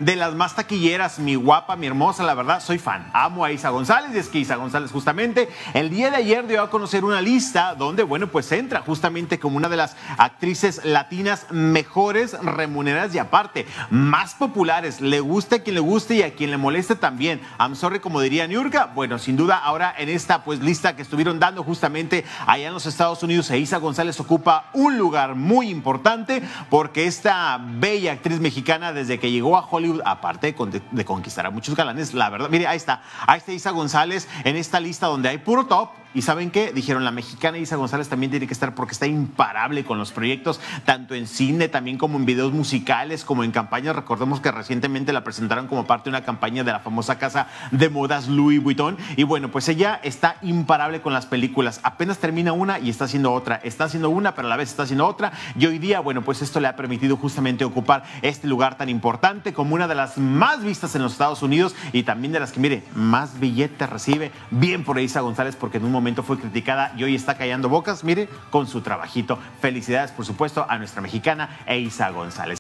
de las más taquilleras, mi guapa, mi hermosa, la verdad, soy fan. Amo a Isa González, y es que Isa González justamente el día de ayer dio a conocer una lista donde, bueno, pues entra justamente como una de las actrices latinas mejores remuneradas y aparte, más populares. Le guste a quien le guste y a quien le moleste también. I'm sorry, como diría Niurka. Bueno, sin duda, ahora en esta pues lista que estuvieron dando justamente allá en los Estados Unidos, Isa González ocupa un lugar muy importante porque esta bella actriz mexicana, desde que llegó a Hollywood, aparte de conquistar a muchos galanes, la verdad, mire, ahí está Isa González en esta lista donde hay puro top. ¿Y saben qué? Dijeron, la mexicana Isa González también tiene que estar porque está imparable con los proyectos, tanto en cine, también como en videos musicales, como en campañas. Recordemos que recientemente la presentaron como parte de una campaña de la famosa casa de modas Louis Vuitton. Y bueno, pues ella está imparable con las películas. Apenas termina una y está haciendo otra. Está haciendo una, pero a la vez está haciendo otra. Y hoy día, bueno, pues esto le ha permitido justamente ocupar este lugar tan importante como una de las más vistas en los Estados Unidos y también de las que, mire, más billetes recibe. Bien por Isa González, porque en un momento fue criticada y hoy está callando bocas, mire, con su trabajito. Felicidades, por supuesto, a nuestra mexicana Isa González.